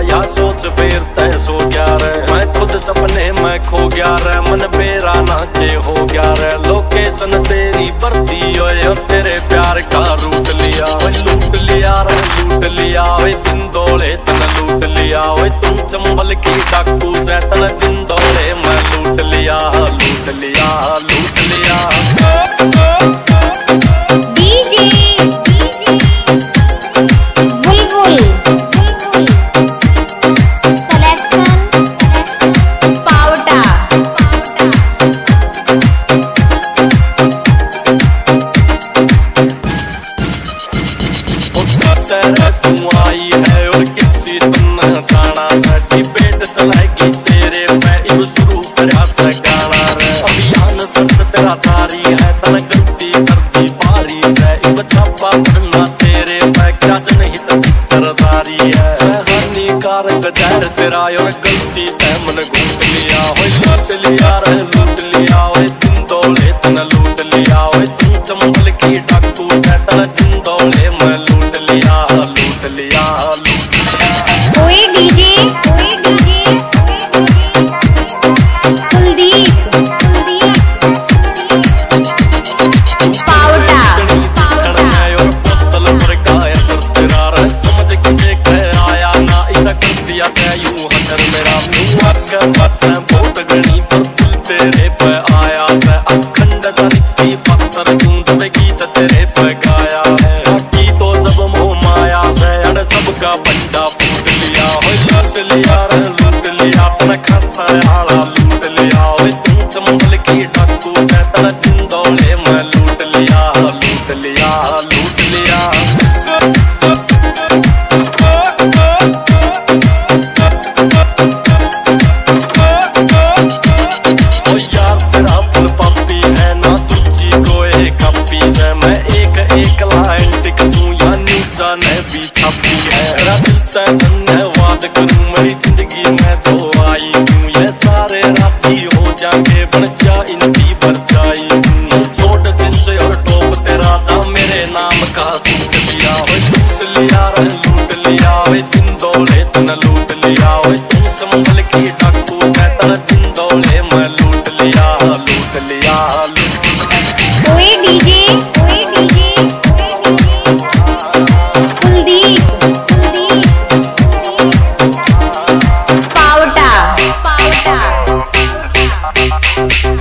या सोच फिर तय सो गया रे। मैं खुद सपने में खो गया रे, मन मेरा नाचे हो गया रे। लोकेशन तेरी बढ़ती और तेरे प्यार का रूट लिया। लूट लिया रे लूट लिया, वे दिन दौड़े तन लूट लिया। वे तुम चंबल की डाकू से तन दिन दौड़े मैं लूट लिया लूट लिया लूट लिया। तू आई है और किसी तुम जाना सा डिबेट चलाएगी तेरे पे इब शुरू करा सा गाना रे। अभियान दर्द तेरा जारी है, तन गलती करती बारी से इब छापा पड़ना तेरे पे क्या जनहित भीतर जारी है। हानिकारक जहर तेरा और गलती पे मन घूट लिया। लूट लिया रे लूट लिया, वे दिन दौड़े तन लूट लिया। वे तुम चंबल की डाकू से तन दिन दौड़े मैं लूट लिया लूट लिया लूट लिया। ओए डीजे कुलदीप पावटा और बोतल पर गाय तेरा रे। समझ किसे कह आया ना इसा कर दिया से यूं हटर मेरा। मुँह के बच्चे बहुत गणी पर दिल तेरे पे आया से। अखंड तारीफ की पत्थर तू गीत तेरे पे गाया है। बाकी तो सब मोह माया से अड़ सबका बंडा फूट लिया। लूट लिया रे लूट लिया, अपना खासा आला लूट लिया। वे तुम चंबल की डाकू से तन दिन दौड़े मैं लूट लिया लूट लिया लूट लिया। यार तेरा फुल पापी है ना तुझी कोई कपी है। मैं एक लाइन टिक दूं या नीचा ने भी छपी है। तेरा दिल से धन्यवाद करूं मेरी जिंदगी में तो आई क्यों। ये सारे राती हो जाके बन जा इनकी परछाई। छोट जींस और टॉप तेरा था मेरे नाम का सूट लिया। लूट लिया रे लूट लिया, वे दिन दौड़े तन लूट लिया। वे तुम चंबल की डाकू से तन दिन दौड़े मैं लूट लिया लूट लिया लूट लिया। ओए डीजे कुलदीप पावटा।